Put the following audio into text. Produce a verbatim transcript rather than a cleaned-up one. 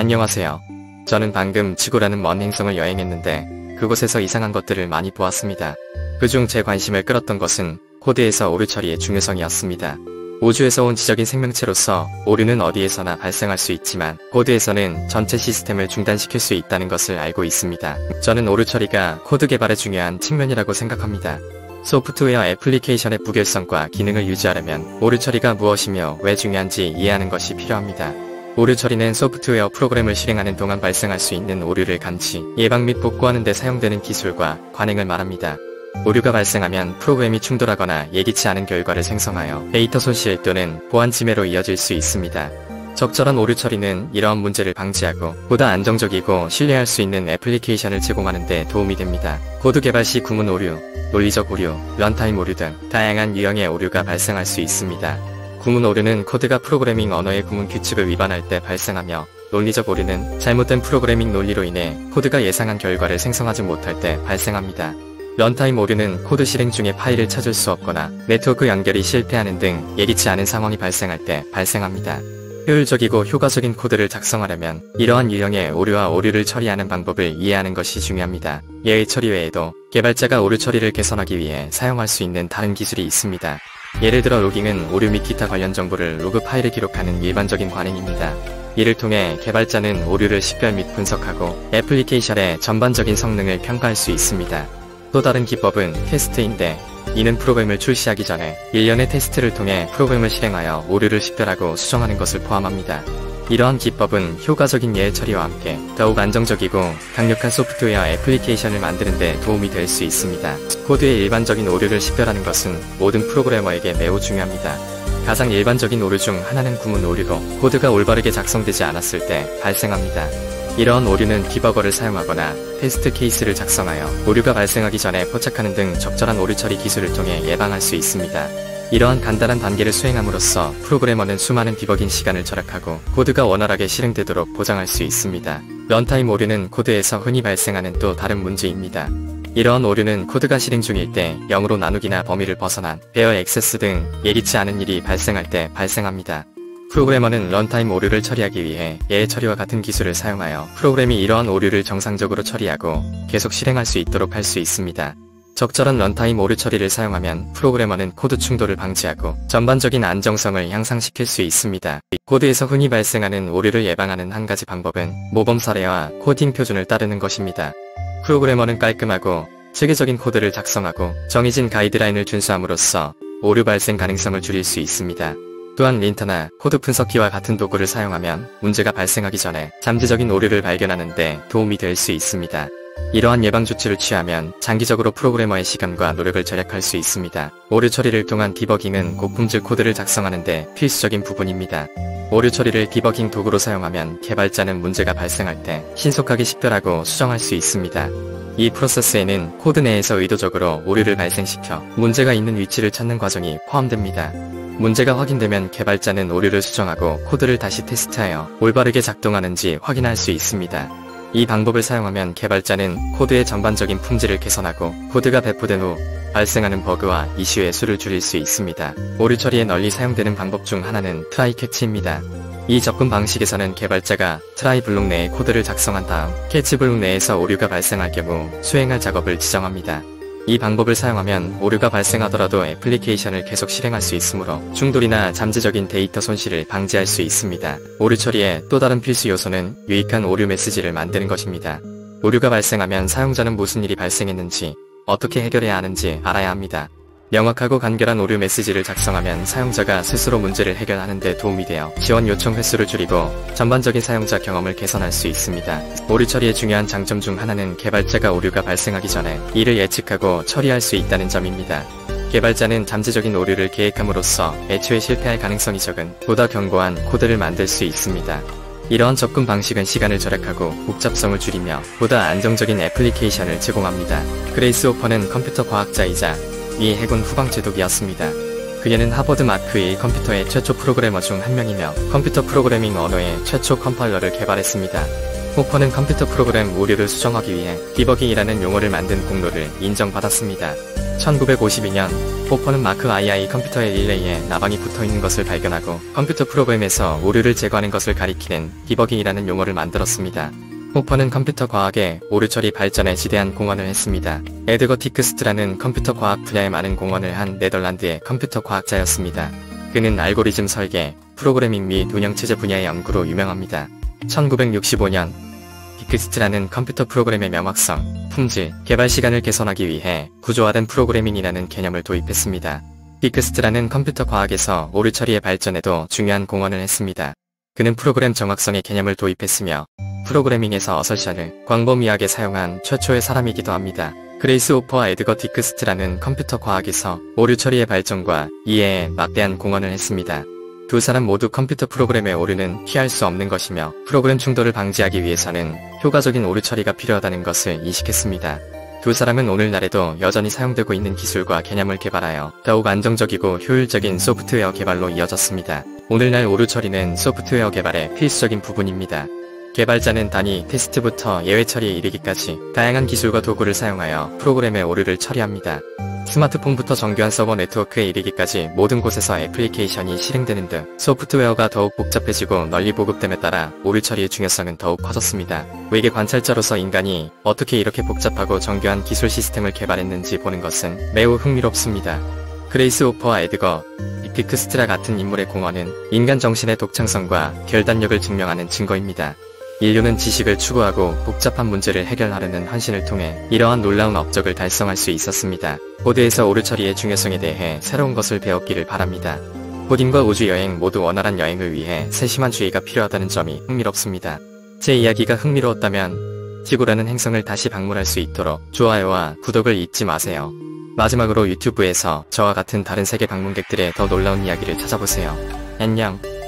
안녕하세요. 저는 방금 지구라는 먼 행성을 여행했는데 그곳에서 이상한 것들을 많이 보았습니다. 그중 제 관심을 끌었던 것은 코드에서 오류 처리의 중요성이었습니다. 우주에서 온 지적인 생명체로서 오류는 어디에서나 발생할 수 있지만 코드에서는 전체 시스템을 중단시킬 수 있다는 것을 알고 있습니다. 저는 오류 처리가 코드 개발의 중요한 측면이라고 생각합니다. 소프트웨어 애플리케이션의 무결성과 기능을 유지하려면 오류 처리가 무엇이며 왜 중요한지 이해하는 것이 필요합니다. 오류 처리는 소프트웨어 프로그램을 실행하는 동안 발생할 수 있는 오류를 감지, 예방 및 복구하는 데 사용되는 기술과 관행을 말합니다. 오류가 발생하면 프로그램이 충돌하거나 예기치 않은 결과를 생성하여 데이터 손실 또는 보안 침해로 이어질 수 있습니다. 적절한 오류 처리는 이러한 문제를 방지하고 보다 안정적이고 신뢰할 수 있는 애플리케이션을 제공하는 데 도움이 됩니다. 코드 개발 시 구문 오류, 논리적 오류, 런타임 오류 등 다양한 유형의 오류가 발생할 수 있습니다. 구문 오류는 코드가 프로그래밍 언어의 구문 규칙을 위반할 때 발생하며, 논리적 오류는 잘못된 프로그래밍 논리로 인해 코드가 예상한 결과를 생성하지 못할 때 발생합니다. 런타임 오류는 코드 실행 중에 파일을 찾을 수 없거나 네트워크 연결이 실패하는 등 예기치 않은 상황이 발생할 때 발생합니다. 효율적이고 효과적인 코드를 작성하려면 이러한 유형의 오류와 오류를 처리하는 방법을 이해하는 것이 중요합니다. 예의 처리 외에도 개발자가 오류 처리를 개선하기 위해 사용할 수 있는 다른 기술이 있습니다. 예를 들어 로깅은 오류 및 기타 관련 정보를 로그 파일에 기록하는 일반적인 관행입니다. 이를 통해 개발자는 오류를 식별 및 분석하고 애플리케이션의 전반적인 성능을 평가할 수 있습니다. 또 다른 기법은 테스트인데, 이는 프로그램을 출시하기 전에 일련의 테스트를 통해 프로그램을 실행하여 오류를 식별하고 수정하는 것을 포함합니다. 이러한 기법은 효과적인 예의 처리와 함께 더욱 안정적이고 강력한 소프트웨어 애플리케이션을 만드는 데 도움이 될 수 있습니다. 코드의 일반적인 오류를 식별하는 것은 모든 프로그래머에게 매우 중요합니다. 가장 일반적인 오류 중 하나는 구문 오류로 코드가 올바르게 작성되지 않았을 때 발생합니다. 이러한 오류는 디버거를 사용하거나 테스트 케이스를 작성하여 오류가 발생하기 전에 포착하는 등 적절한 오류 처리 기술을 통해 예방할 수 있습니다. 이러한 간단한 단계를 수행함으로써 프로그래머는 수많은 디버깅 시간을 절약하고 코드가 원활하게 실행되도록 보장할 수 있습니다. 런타임 오류는 코드에서 흔히 발생하는 또 다른 문제입니다. 이러한 오류는 코드가 실행 중일 때 영으로 나누기나 범위를 벗어난 베어 액세스 등 예기치 않은 일이 발생할 때 발생합니다. 프로그래머는 런타임 오류를 처리하기 위해 예의 처리와 같은 기술을 사용하여 프로그램이 이러한 오류를 정상적으로 처리하고 계속 실행할 수 있도록 할 수 있습니다. 적절한 런타임 오류 처리를 사용하면 프로그래머는 코드 충돌을 방지하고 전반적인 안정성을 향상시킬 수 있습니다. 코드에서 흔히 발생하는 오류를 예방하는 한 가지 방법은 모범 사례와 코딩 표준을 따르는 것입니다. 프로그래머는 깔끔하고 체계적인 코드를 작성하고 정해진 가이드라인을 준수함으로써 오류 발생 가능성을 줄일 수 있습니다. 또한 린터나 코드 분석기와 같은 도구를 사용하면 문제가 발생하기 전에 잠재적인 오류를 발견하는 데 도움이 될 수 있습니다. 이러한 예방 조치를 취하면 장기적으로 프로그래머의 시간과 노력을 절약할 수 있습니다. 오류 처리를 통한 디버깅은 고품질 코드를 작성하는 데 필수적인 부분입니다. 오류 처리를 디버깅 도구로 사용하면 개발자는 문제가 발생할 때 신속하게 식별하고 수정할 수 있습니다. 이 프로세스에는 코드 내에서 의도적으로 오류를 발생시켜 문제가 있는 위치를 찾는 과정이 포함됩니다. 문제가 확인되면 개발자는 오류를 수정하고 코드를 다시 테스트하여 올바르게 작동하는지 확인할 수 있습니다. 이 방법을 사용하면 개발자는 코드의 전반적인 품질을 개선하고 코드가 배포된 후 발생하는 버그와 이슈의 수를 줄일 수 있습니다. 오류 처리에 널리 사용되는 방법 중 하나는 트라이 캐치입니다. 이 접근 방식에서는 개발자가 트라이 블록 내에 코드를 작성한 다음 캐치 블록 내에서 오류가 발생할 경우 수행할 작업을 지정합니다. 이 방법을 사용하면 오류가 발생하더라도 애플리케이션을 계속 실행할 수 있으므로 충돌이나 잠재적인 데이터 손실을 방지할 수 있습니다. 오류 처리의 또 다른 필수 요소는 유익한 오류 메시지를 만드는 것입니다. 오류가 발생하면 사용자는 무슨 일이 발생했는지, 어떻게 해결해야 하는지 알아야 합니다. 명확하고 간결한 오류 메시지를 작성하면 사용자가 스스로 문제를 해결하는 데 도움이 되어 지원 요청 횟수를 줄이고 전반적인 사용자 경험을 개선할 수 있습니다. 오류 처리의 중요한 장점 중 하나는 개발자가 오류가 발생하기 전에 이를 예측하고 처리할 수 있다는 점입니다. 개발자는 잠재적인 오류를 계획함으로써 애초에 실패할 가능성이 적은 보다 견고한 코드를 만들 수 있습니다. 이러한 접근 방식은 시간을 절약하고 복잡성을 줄이며 보다 안정적인 애플리케이션을 제공합니다. 그레이스 호퍼는 컴퓨터 과학자이자 미 해군 후방 제독이었습니다. 그녀는 하버드 마크 일 컴퓨터의 최초 프로그래머 중 한 명이며 컴퓨터 프로그래밍 언어의 최초 컴파일러를 개발했습니다. 호퍼는 컴퓨터 프로그램 오류를 수정하기 위해 디버깅이라는 용어를 만든 공로를 인정받았습니다. 천구백오십이 년 호퍼는 마크 아이아이 컴퓨터의 릴레이에 나방이 붙어있는 것을 발견하고 컴퓨터 프로그램에서 오류를 제거하는 것을 가리키는 디버깅이라는 용어를 만들었습니다. 호퍼는 컴퓨터 과학의 오류 처리 발전에 지대한 공헌을 했습니다. 에드거 디크스트라는 컴퓨터 과학 분야에 많은 공헌을 한 네덜란드의 컴퓨터 과학자였습니다. 그는 알고리즘 설계, 프로그래밍 및 운영체제 분야의 연구로 유명합니다. 천구백육십오 년 디크스트라는 컴퓨터 프로그램의 명확성, 품질, 개발 시간을 개선하기 위해 구조화된 프로그래밍이라는 개념을 도입했습니다. 디크스트라는 컴퓨터 과학에서 오류 처리의 발전에도 중요한 공헌을 했습니다. 그는 프로그램 정확성의 개념을 도입했으며 프로그래밍에서 어설션을 광범위하게 사용한 최초의 사람이기도 합니다. 그레이스 호퍼와 에드거 디크스트라는 컴퓨터 과학에서 오류 처리의 발전과 이해에 막대한 공헌을 했습니다. 두 사람 모두 컴퓨터 프로그램의 오류는 피할 수 없는 것이며 프로그램 충돌을 방지하기 위해서는 효과적인 오류 처리가 필요하다는 것을 인식했습니다. 두 사람은 오늘날에도 여전히 사용되고 있는 기술과 개념을 개발하여 더욱 안정적이고 효율적인 소프트웨어 개발로 이어졌습니다. 오늘날 오류 처리는 소프트웨어 개발의 필수적인 부분입니다. 개발자는 단위 테스트부터 예외 처리에 이르기까지 다양한 기술과 도구를 사용하여 프로그램의 오류를 처리합니다. 스마트폰부터 정교한 서버 네트워크에 이르기까지 모든 곳에서 애플리케이션이 실행되는 등 소프트웨어가 더욱 복잡해지고 널리 보급됨에 따라 오류 처리의 중요성은 더욱 커졌습니다. 외계 관찰자로서 인간이 어떻게 이렇게 복잡하고 정교한 기술 시스템을 개발했는지 보는 것은 매우 흥미롭습니다. 그레이스 호퍼와 에드거 디크스트라 같은 인물의 공헌은 인간 정신의 독창성과 결단력을 증명하는 증거입니다. 인류는 지식을 추구하고 복잡한 문제를 해결하려는 헌신을 통해 이러한 놀라운 업적을 달성할 수 있었습니다. 코드에서 오류 처리의 중요성에 대해 새로운 것을 배웠기를 바랍니다. 코딩과 우주여행 모두 원활한 여행을 위해 세심한 주의가 필요하다는 점이 흥미롭습니다. 제 이야기가 흥미로웠다면 지구라는 행성을 다시 방문할 수 있도록 좋아요와 구독을 잊지 마세요. 마지막으로 유튜브에서 저와 같은 다른 세계 방문객들의 더 놀라운 이야기를 찾아보세요. 안녕.